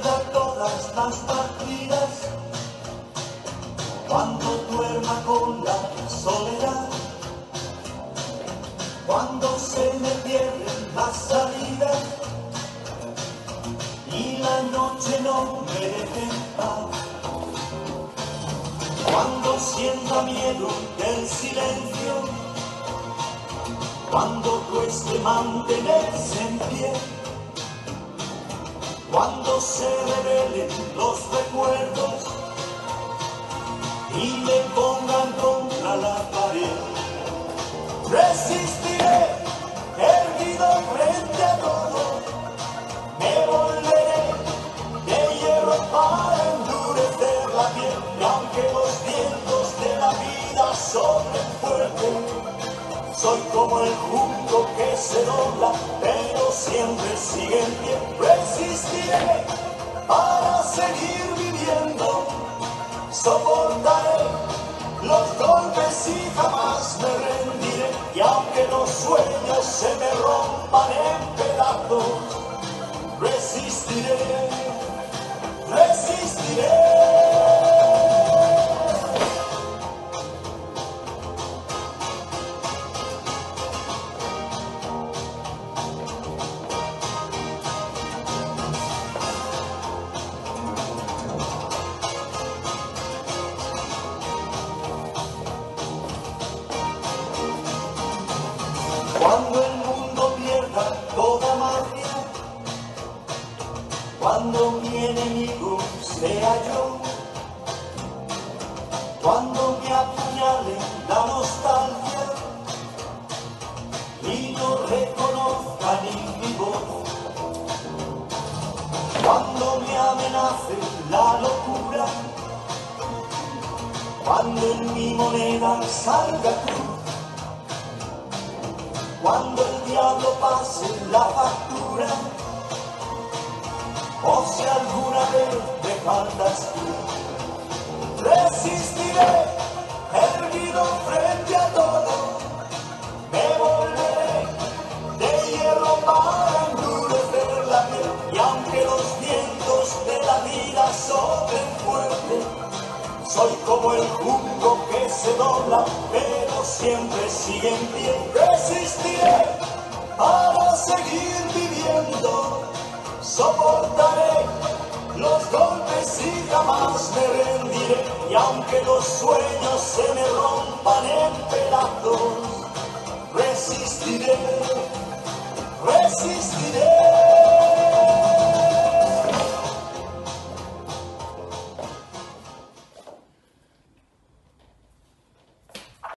pierda todas las partidas, cuando duerma con la soledad, cuando se me pierden las salidas y la noche no me deje en paz, cuando sienta miedo del silencio, cuando cueste mantenerse en pie, cuando se revelen los recuerdos y me pongan contra la pared, resistiré erguido frente a todo, me volveré de hierro para endurecer la piel, y aunque los vientos de la vida soplen fuerte, soy como el junco que se dobla, pero siempre sigue en pie. Resistiré para seguir viviendo, soportaré los golpes y jamás me rendiré. Y aunque los sueños se me rompan en pedazos, resistiré, resistiré. Cuando el mundo pierda toda magia, cuando mi enemigo sea yo, cuando me apuñale la nostalgia y no reconozca ni mi voz, cuando me amenace la locura, cuando en mi moneda salga cruz, cuando el diablo pase la factura, o si alguna vez me faltas tú, resistiré erguido frente a todo, me volveré de hierro para endurecer la piel, y aunque los vientos de la vida soplen fuerte, soy como el junco que se dobla, pero siempre sigue en pie. Resistiré para seguir viviendo, soportaré los golpes y jamás me rendiré. Y aunque los sueños se me rompan en pedazos, resistiré, resistiré.